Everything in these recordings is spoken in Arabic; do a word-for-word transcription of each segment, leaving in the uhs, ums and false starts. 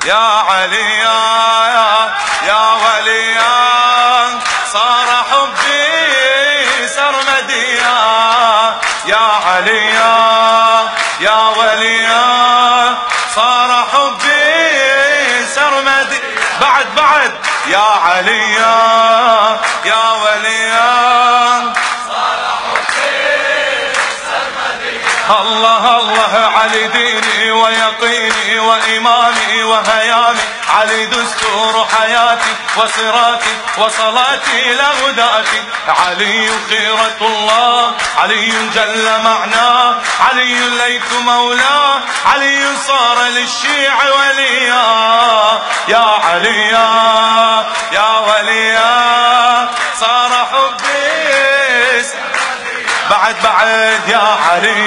يا علي يا يا وليا صار حبي سرمديا يا علي يا وليا صار حبي سرمدي بعد بعد يا علي يا وليا صار حبي سرمديا الله الله علي ديني ويقيني وإيماني وهيامي علي دستور حياتي وصراطي وصلاتي لهداتي علي خيرة الله علي جل معناه علي ليت مولاه علي صار للشيع وليا يا علي يا وليا صار حبي بعد بعد يا علي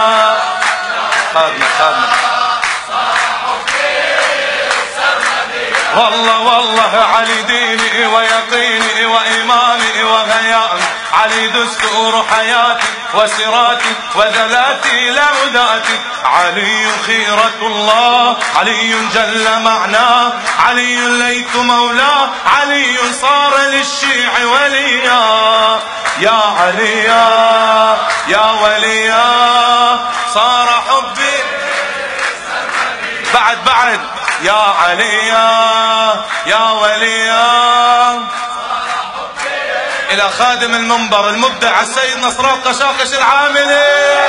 خادمة خادمة والله والله علي ديني ويقيني وإيماني وهيامي علي دستور حياتي وسراتي وذلاتي لهداتي علي خيرة الله علي جل معناه علي ليت مولاه علي صار للشيع وليا يا علي يا وليا صار حبي بعد بعد يا علي يا وليا إلى خادم المنبر المبدع السيد نصر القشاقش العاملي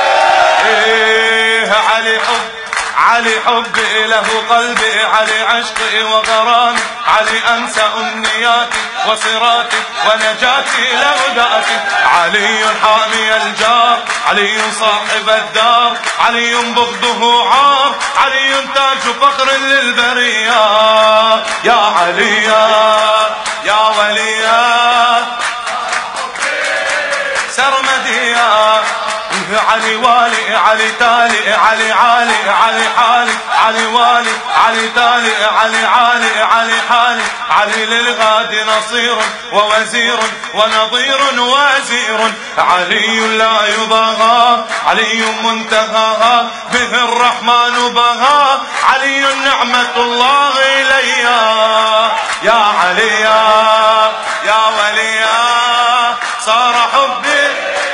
إيه علي حب علي حبي له قلبي علي عشقي وغرامي علي أنسى أمنياتي وصراطي ونجاتي لهداتي علي حامي الجار علي صاحب الدار علي بغضه عار علي تاج فخر للبرية يا علي يا وليا سرمديا علي والي علي تالي علي عالي علي حالي علي والي علي تالي علي عالي علي حالي علي للغاد نصير ووزير ونظير وزير علي لا يبغى علي منتهى به الرحمن بغى علي نعمة الله إلي يا علي يا وليا صار حبي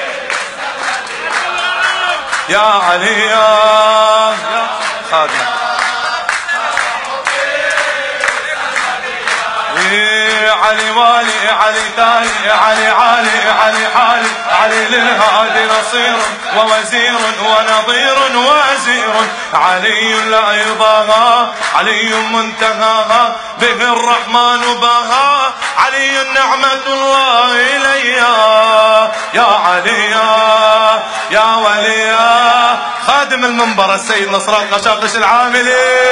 يا علي يا خادم علي والي علي تالي علي عالي علي حالي علي للهادي نصير ووزير ونظير وزير علي لا يضاهى علي منتهى به الرحمن بغى علي نعمة الله إلي يا علي يا وليا خادم المنبر السيد نصر القشاقش العاملي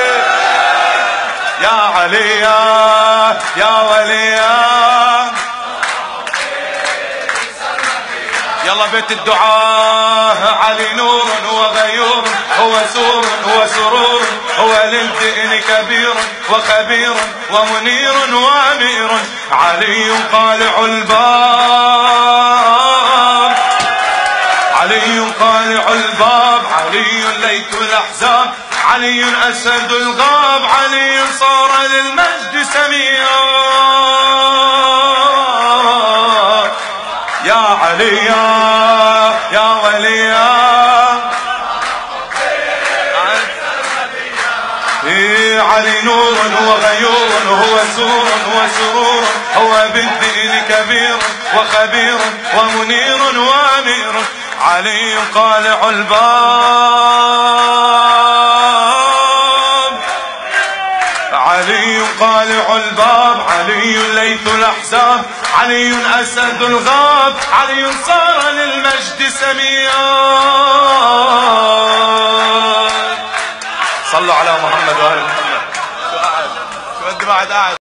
يا علي يا وليا يلا بيت الدعاء علي نور وغيور هو سور وسرور هو للدين كبير وخبير ومنير وامير علي قالع الباب علي قالع الباب علي ليت الأحزاب علي أسد الغاب علي صار للمجد سميا يا علي يا وليا علي نور وغيور هو سور وسرور هو بالدين كبير وخبير ومنير وامير علي قالع الباب علي قالع الباب علي ليث الأحزاب علي أسد الغاب علي صار للمجد سميا صلوا على محمد وآل محمد. شو قاعد شو قد بعد قاعد